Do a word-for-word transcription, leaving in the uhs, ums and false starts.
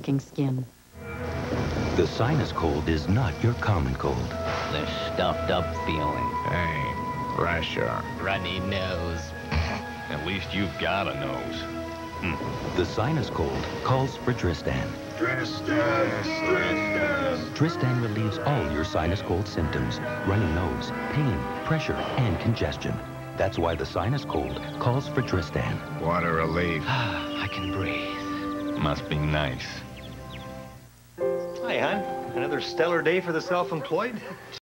skin. The sinus cold is not your common cold. The stuffed up feeling. Pain, pressure, Runny nose. at least you've got a nose. Hmm. The sinus cold calls for Dristan. Dristan! Dristan! Dristan relieves all your sinus cold symptoms: runny nose, pain, pressure, and congestion. That's why the sinus cold calls for Dristan. What a relief. I can breathe. Must be nice. Hi, hon. Another stellar day for the self-employed.